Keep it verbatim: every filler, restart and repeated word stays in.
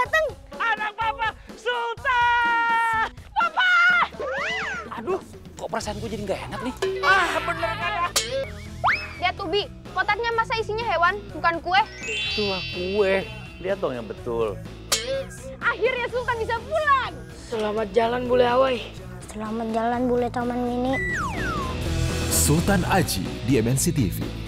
datang. Anak papa, Sultan! Papa! Aduh, kok perasaanku jadi nggak enak nih? Ah, bener kan ya? Lihat tuh, Bi. Kotaknya masa isinya hewan, bukan kue. Itu kue. Lihat dong yang betul. Akhirnya Sultan bisa pulang. Selamat jalan Bule Awai. Selamat jalan Bule Taman Mini. Sultan Aji di M N C T V.